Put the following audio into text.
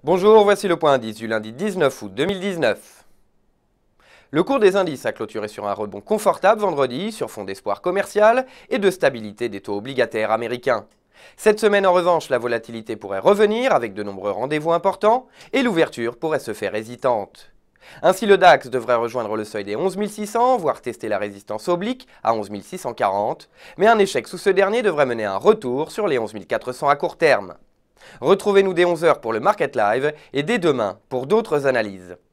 Bonjour, voici le point indice du lundi 19 août 2019. Le cours des indices a clôturé sur un rebond confortable vendredi sur fond d'espoir commercial et de stabilité des taux obligataires américains. Cette semaine en revanche, la volatilité pourrait revenir avec de nombreux rendez-vous importants et l'ouverture pourrait se faire hésitante. Ainsi, le DAX devrait rejoindre le seuil des 11 600, voire tester la résistance oblique à 11 640, mais un échec sous ce dernier devrait mener à un retour sur les 11 400 à court terme. Retrouvez-nous dès 11 h pour le Market Live et dès demain pour d'autres analyses.